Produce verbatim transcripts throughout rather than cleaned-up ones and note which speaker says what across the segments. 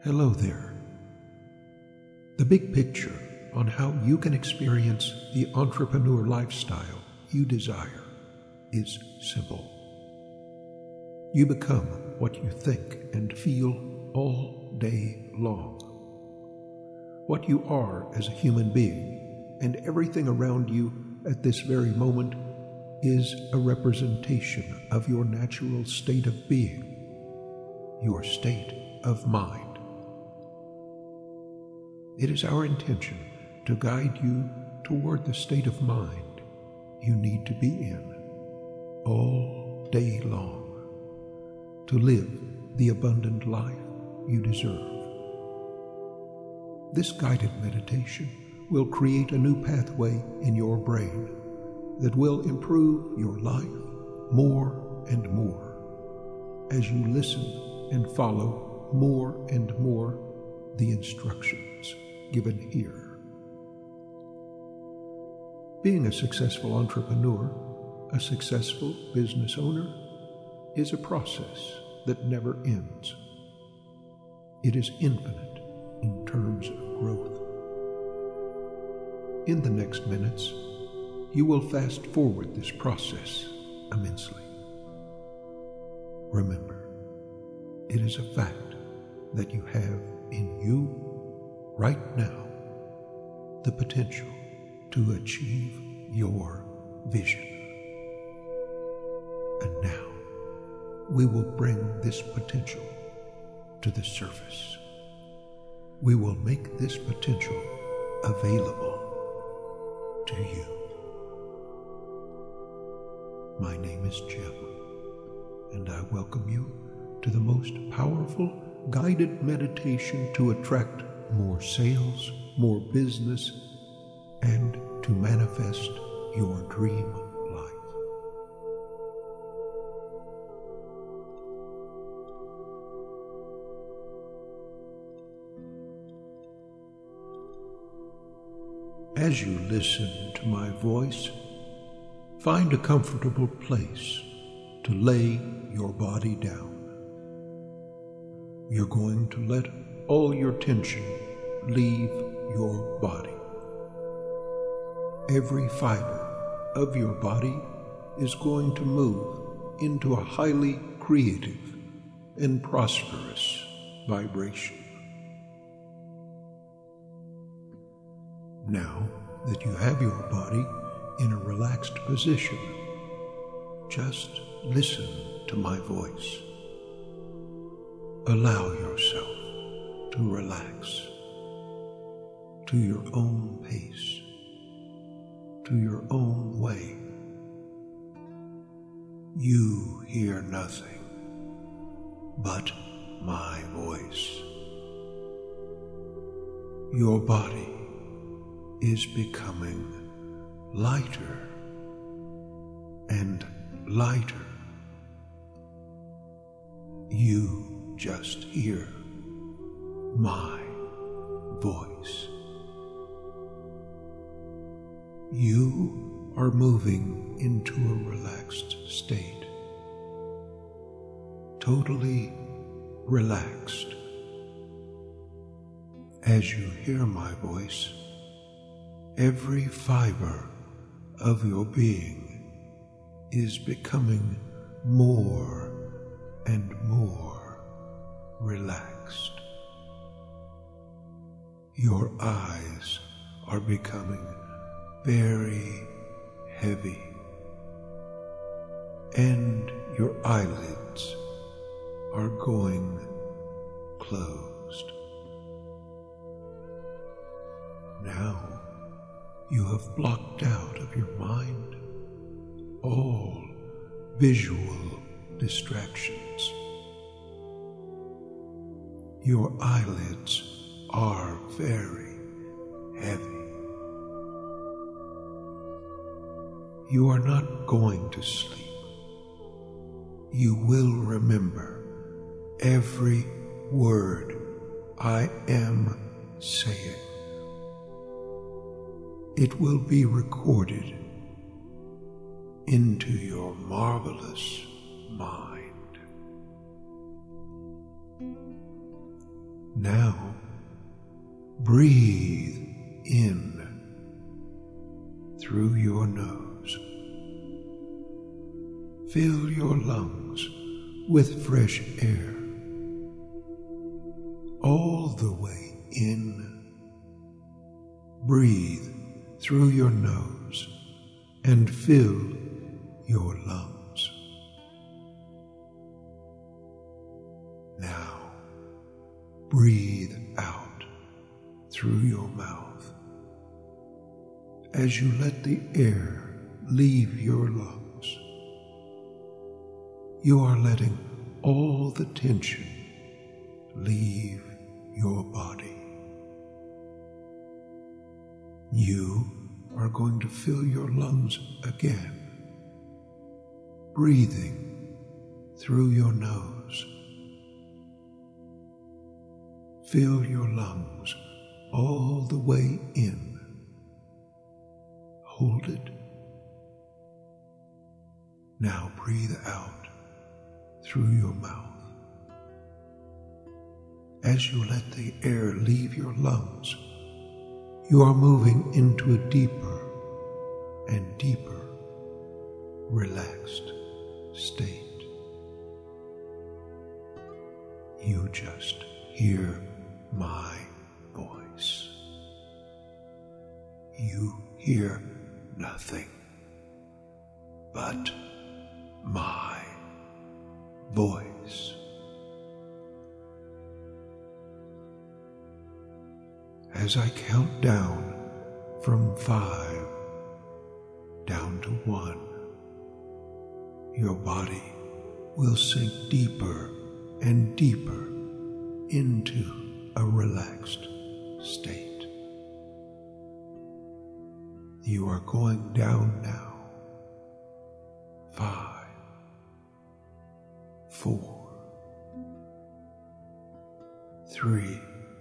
Speaker 1: Hello there. The big picture on how you can experience the entrepreneur lifestyle you desire is simple. You become what you think and feel all day long. What you are as a human being and everything around you at this very moment is a representation of your natural state of being, your state of mind. It is our intention to guide you toward the state of mind you need to be in all day long to live the abundant life you deserve. This guided meditation will create a new pathway in your brain that will improve your life more and more as you listen and follow more and more the instructions given here. Being a successful entrepreneur, a successful business owner, is a process that never ends. It is infinite in terms of growth. In the next minutes, you will fast forward this process immensely. Remember, it is a fact that you have in you right now the potential to achieve your vision. And now we will bring this potential to the surface. We will make this potential available to you. My name is Jim, and I welcome you to the most powerful guided meditation to attract more sales, more business, and to manifest your dream life. As you listen to my voice, find a comfortable place to lay your body down. You're going to let all your tension leave your body. Every fiber of your body is going to move into a highly creative and prosperous vibration. Now that you have your body in a relaxed position, just listen to my voice. Allow yourself to relax to your own pace, to your own way. You hear nothing but my voice. Your body is becoming lighter and lighter. You just hear my voice. You are moving into a relaxed state, totally relaxed. As you hear my voice, every fiber of your being is becoming more and more relaxed. Your eyes are becoming very heavy, and your eyelids are going closed. Now you have blocked out of your mind all visual distractions. Your eyelids are very heavy. You are not going to sleep. You will remember every word I am saying. It will be recorded into your marvelous mind. Now, breathe in through your nose. Fill your lungs with fresh air all the way in. Breathe through your nose and fill your lungs. Now, breathe out through your mouth as you let the air leave your lungs. You are letting all the tension leave your body. You are going to fill your lungs again, breathing through your nose. Fill your lungs all the way in. Hold it. Now breathe out through your mouth. As you let the air leave your lungs, you are moving into a deeper and deeper relaxed state. You just hear my voice. You hear nothing but my voice. As I count down from five down to one, your body will sink deeper and deeper into a relaxed state. You are going down now. Five, four, three,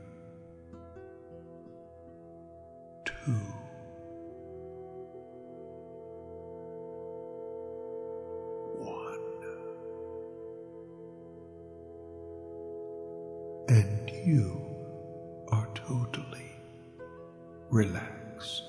Speaker 1: two, one, and you are totally relaxed.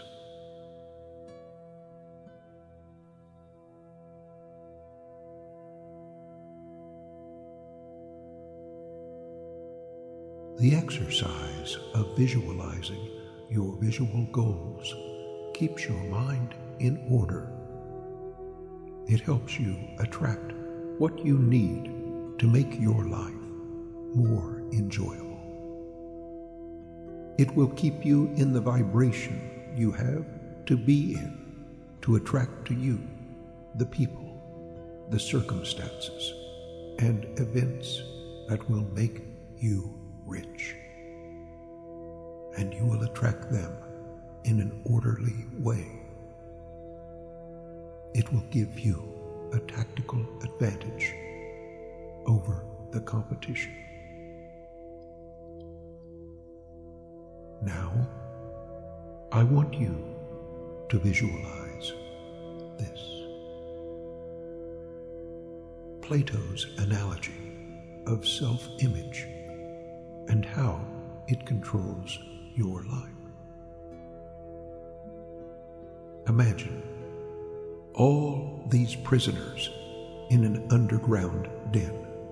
Speaker 1: The exercise of visualizing your visual goals keeps your mind in order. It helps you attract what you need to make your life more enjoyable. It will keep you in the vibration you have to be in, to attract to you the people, the circumstances, and events that will make you rich. And you will attract them in an orderly way. It will give you a tactical advantage over the competition. Now, I want you to visualize this. Plato's analogy of self-image and how it controls your life. Imagine all these prisoners in an underground den.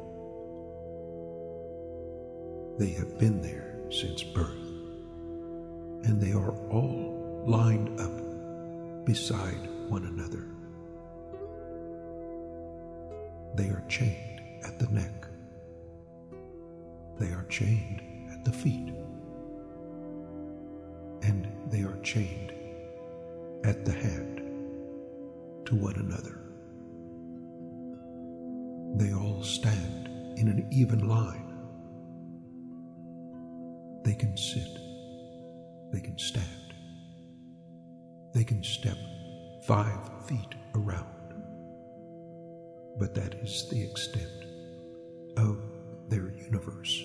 Speaker 1: They have been there since birth, and they are all lined up beside one another. They are chained at the neck. They are chained at the feet. And they are chained at the hand to one another. They all stand in an even line. They can sit. They can stand. They can step five feet around. But that is the extent of their universe.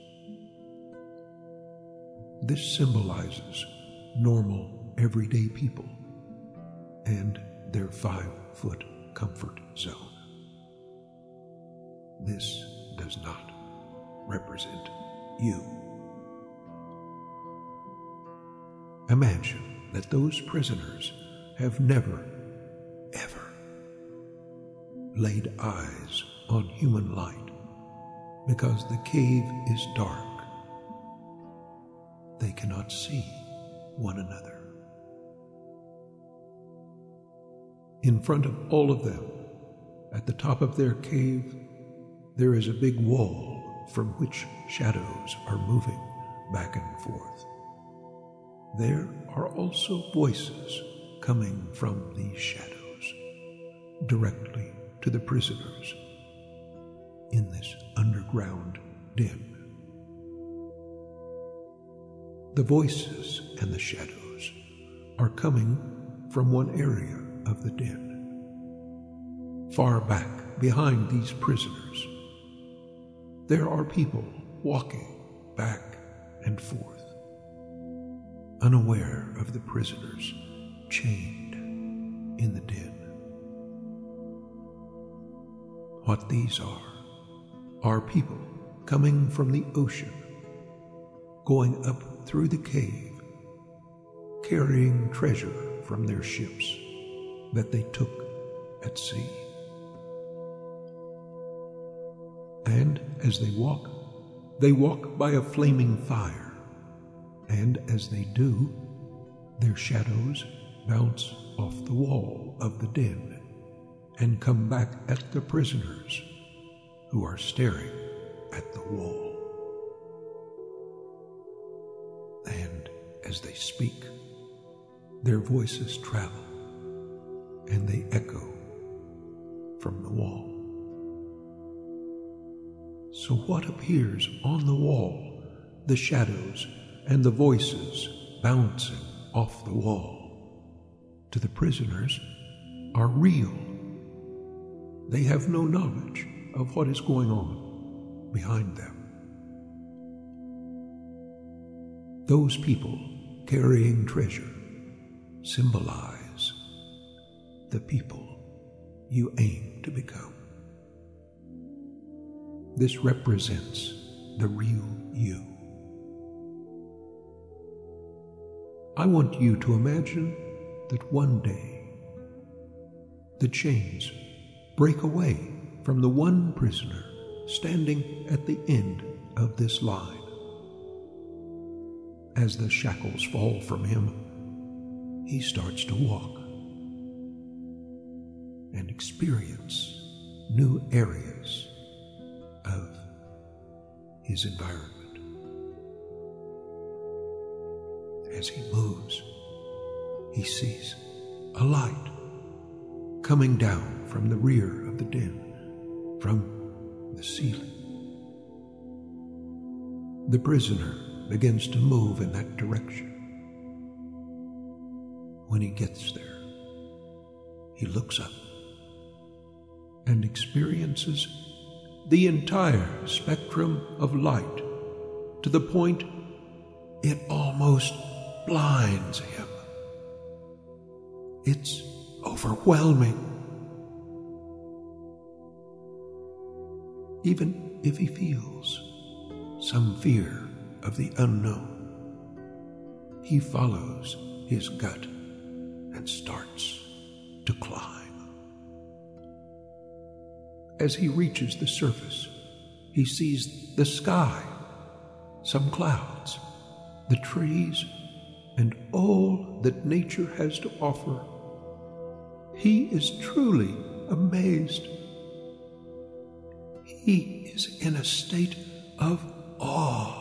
Speaker 1: This symbolizes normal, everyday people and their five-foot comfort zone. This does not represent you. Imagine that those prisoners have never, ever laid eyes on human light because the cave is dark. They cannot see one another. In front of all of them, at the top of their cave, there is a big wall from which shadows are moving back and forth. There are also voices coming from these shadows directly to the prisoners in this underground den. The voices and the shadows are coming from one area of the den. Far back behind these prisoners, there are people walking back and forth, unaware of the prisoners chained in the den. What these are, are people coming from the ocean, going up through the cave, carrying treasure from their ships that they took at sea. And as they walk, they walk by a flaming fire, and as they do, their shadows bounce off the wall of the den and come back at the prisoners who are staring at the wall. And as they speak, their voices travel and they echo from the wall. So what appears on the wall, the shadows and the voices bouncing off the wall, to the prisoners are real. They have no knowledge of what is going on behind them. Those people carrying treasure symbolize the people you aim to become. This represents the real you. I want you to imagine that one day the chains break away from the one prisoner standing at the end of this line. As the shackles fall from him, he starts to walk and experience new areas of his environment. As he moves, he sees a light coming down from the rear of the den, from the ceiling. The prisoner begins to move in that direction. When he gets there, he looks up and experiences the entire spectrum of light to the point it almost blinds him. It's overwhelming. Even if he feels some fear of the unknown, he follows his gut and starts to climb. As he reaches the surface, he sees the sky, some clouds, the trees, and all that nature has to offer. He is truly amazed. He is in a state of awe.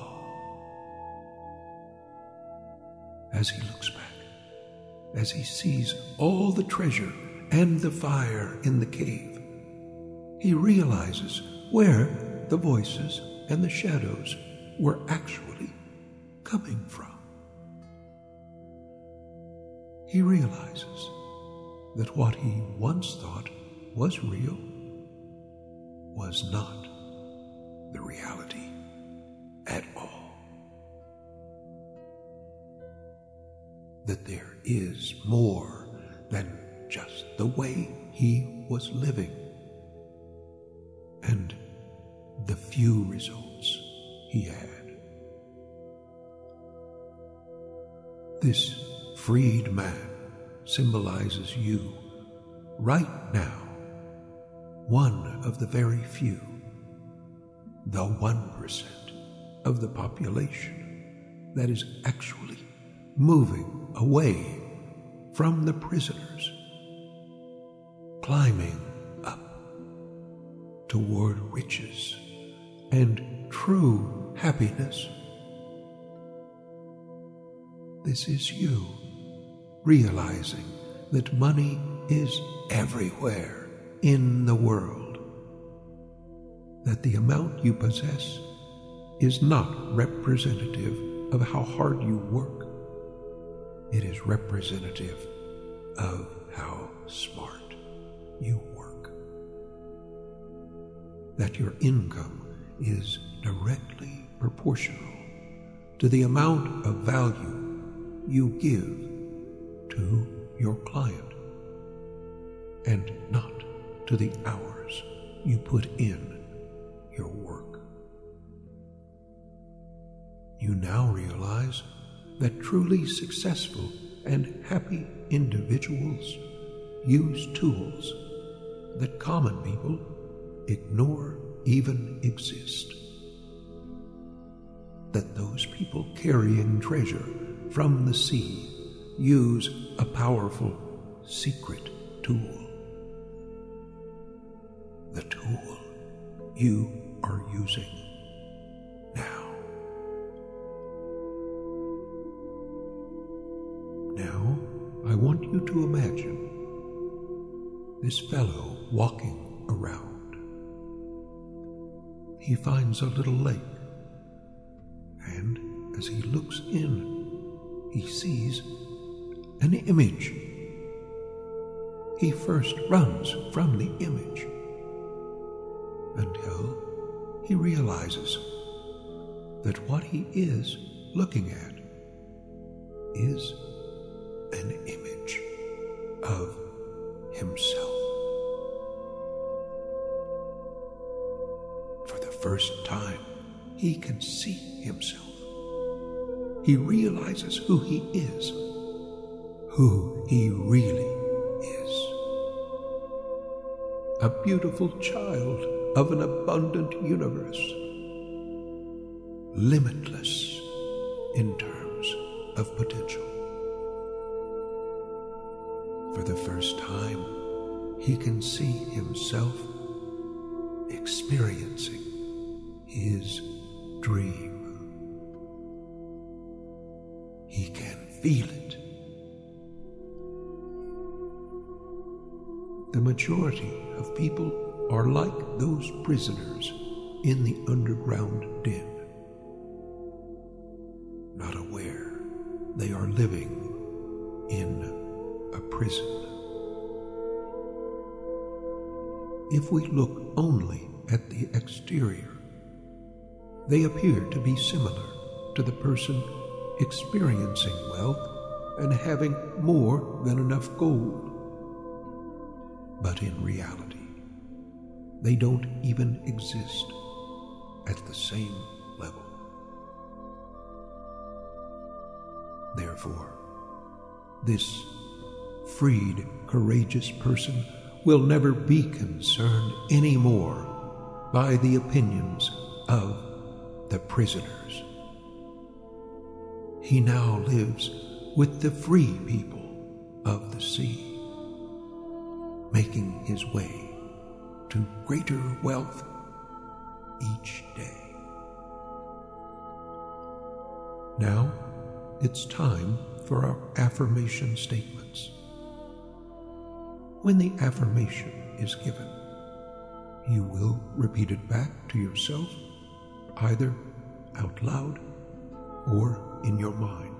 Speaker 1: As he looks back, as he sees all the treasure and the fire in the cave, he realizes where the voices and the shadows were actually coming from. He realizes that what he once thought was real was not the reality at all. That there is more than just the way he was living and the few results he had. This freed man symbolizes you right now, one of the very few, the one percent of the population that is actually moving away from the prisoners, climbing up toward riches and true happiness. This is you realizing that money is everywhere in the world, that the amount you possess is not representative of how hard you work. It is representative of how smart you work. That your income is directly proportional to the amount of value you give to your client, and not to the hours you put in your work. You now realize that truly successful and happy individuals use tools that common people ignore even exist. That those people carrying treasure from the sea use a powerful secret tool. The tool you are using now. Now, I want you to imagine this fellow walking around. He finds a little lake, and as he looks in, he sees an image. He first runs from the image until he realizes that what he is looking at is an image of himself. For the first time, he can see himself. He realizes who he is, who he really is. A beautiful child of an abundant universe, limitless in terms of potential. For the first time, he can see himself experiencing his dream. He can feel it. The majority of people are like those prisoners in the underground den, not aware they are living in a prison. If we look only at the exterior, they appear to be similar to the person experiencing wealth and having more than enough gold. But in reality, they don't even exist at the same level. Therefore, this freed, courageous person will never be concerned anymore by the opinions of the prisoners. He now lives with the free people of the sea, making his way to greater wealth each day. Now, it's time for our affirmation statements. When the affirmation is given, you will repeat it back to yourself, either out loud or in your mind.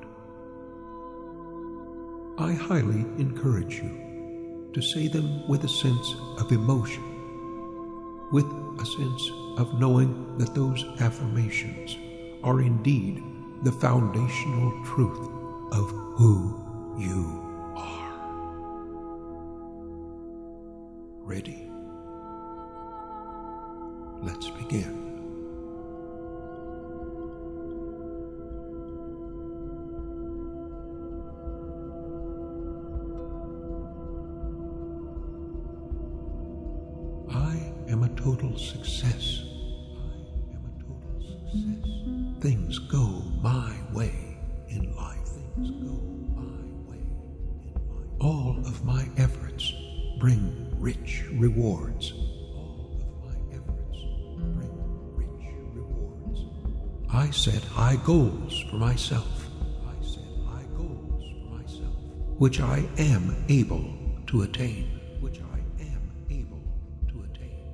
Speaker 1: I highly encourage you to say them with a sense of emotion, with a sense of knowing that those affirmations are indeed the foundational truth of who you are. Ready? Let's begin. total success. I am a total success. Things go my way in life. Things go my way in life. All of my efforts bring rich rewards. All of my efforts bring rich rewards. I set high goals for myself. I set high goals for myself, which I am able to attain. Which I am able to attain.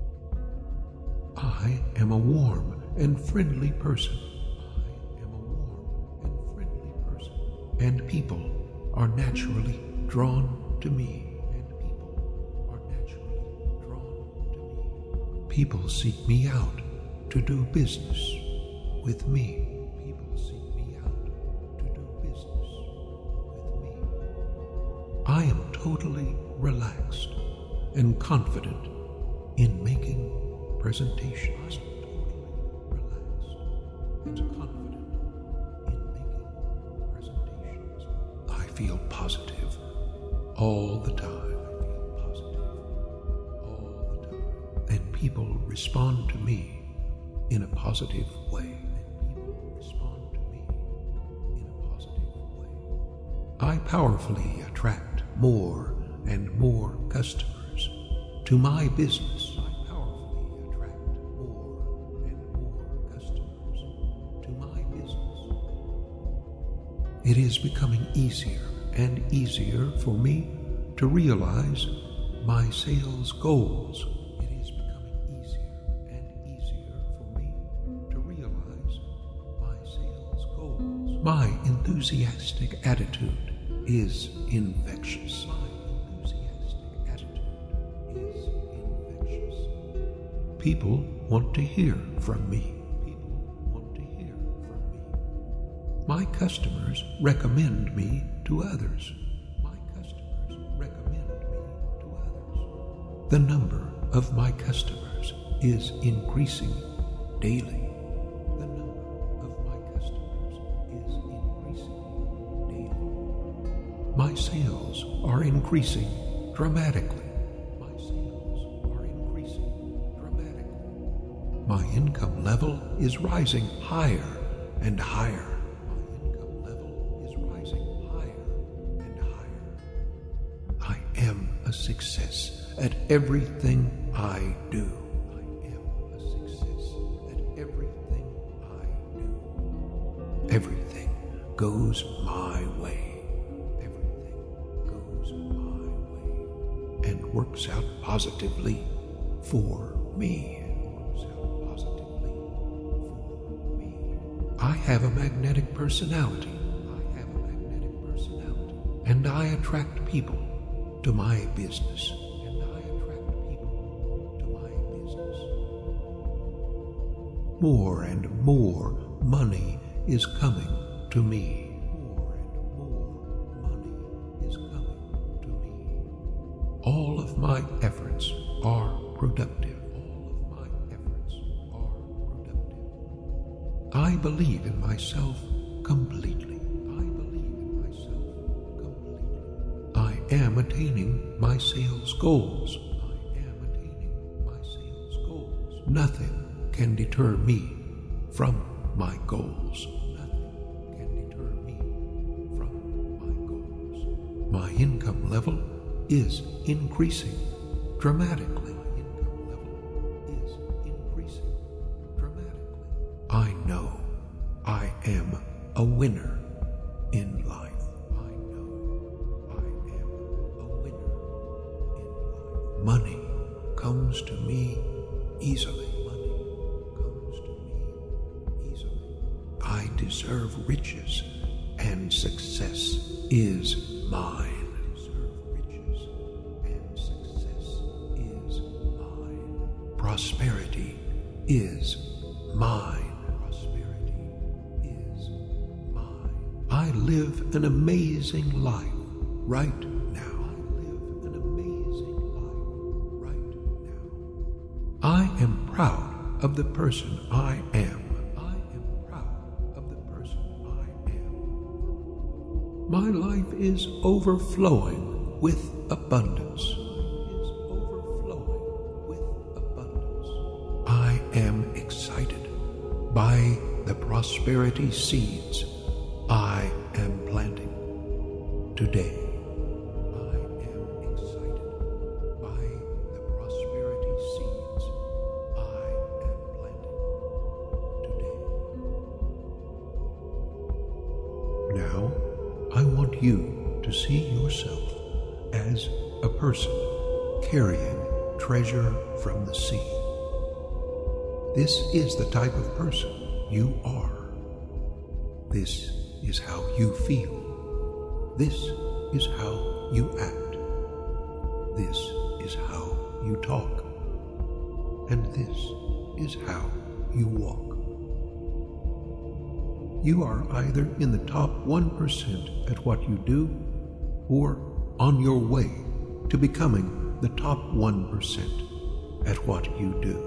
Speaker 1: I am a warm and friendly person. I am a warm and friendly person. And people are naturally drawn to me. And people are naturally drawn to me. People seek me out to do business with me. People seek me out to do business with me. I am totally relaxed and confident in making presentations. I feel positive all the time. I feel positive all the time. And people respond to me in a positive way. And people respond to me in a positive way. I powerfully attract more and more customers to my business. I powerfully attract more and more customers to my business. It is becoming easier and easier for me to realize my sales goals. It is becoming easier and easier for me to realize my sales goals. My enthusiastic attitude is infectious. My enthusiastic attitude is infectious. People want to hear from me. My customers recommend me to others. My customers recommend me to others. The number of my customers is increasing daily. The number of my customers is increasing daily. My sales are increasing dramatically. My sales are increasing dramatically. My income level is rising higher and higher. A success at everything I do. I am a success at everything I do. Everything goes my way. Everything goes my way. And works out positively for me. And works out positively for me. I have a magnetic personality. I have a magnetic personality. And I attract people to my business. And I attract people to my business. More and more money is coming to me. More and more money is coming to me. All of my efforts are productive. All of my efforts are productive. I believe in myself completely. I am attaining my sales goals. I am attaining my sales goals. Nothing can deter me from my goals. Nothing can deter me from my goals. My income level is increasing dramatically. My income level is increasing dramatically. I know I am a winner in life. Money comes to me easily. Money comes to me easily. I deserve riches, and success is mine. I deserve riches, and success is mine. Prosperity is mine. Prosperity is mine. I live an amazing life right now. I am proud of the person I am. I am proud of the person I am. My life is overflowing with abundance. My life is overflowing with abundance. prosperity seeds I am planting today. I am excited by the prosperity seeds I am planting today. Now, I want you to see yourself as a person carrying treasure from the sea. This is the type of person you are. This is how you feel. This is how you act. This is how you talk. And this is how you walk. You are either in the top one percent at what you do, or on your way to becoming the top one percent at what you do.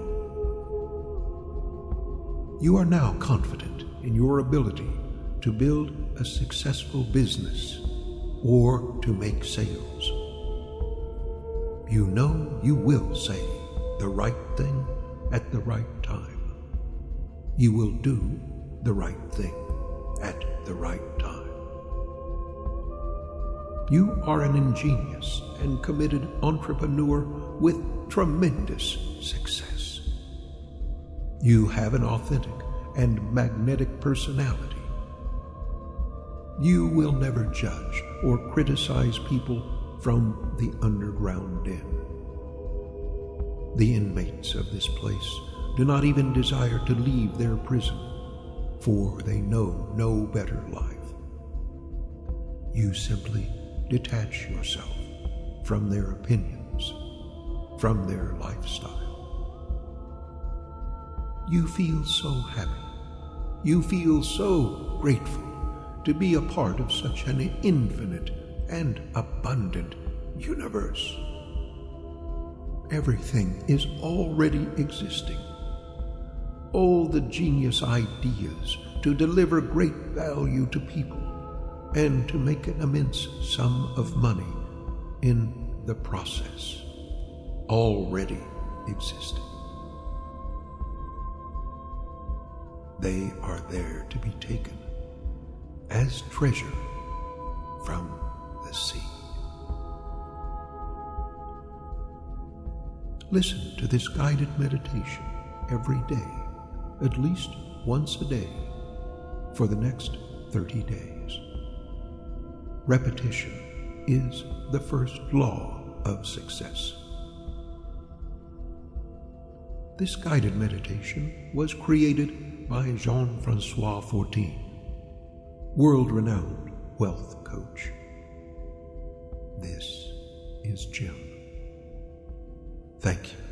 Speaker 1: You are now confident in your ability to build a successful business or to make sales. You know you will say the right thing at the right time. You will do the right thing at the right time. You are an ingenious and committed entrepreneur with tremendous success. You have an authentic and magnetic personality. You will never judge or criticize people from the underground den. The inmates of this place do not even desire to leave their prison, for they know no better life. You simply detach yourself from their opinions, from their lifestyle. You feel so happy. You feel so grateful to be a part of such an infinite and abundant universe. Everything is already existing. All the genius ideas to deliver great value to people and to make an immense sum of money in the process already existing. They are there to be taken as treasure from the sea. Listen to this guided meditation every day, at least once a day, for the next thirty days. Repetition is the first law of success. This guided meditation was created by Jean-Francois Fortin, world-renowned wealth coach. This is Jim. Thank you.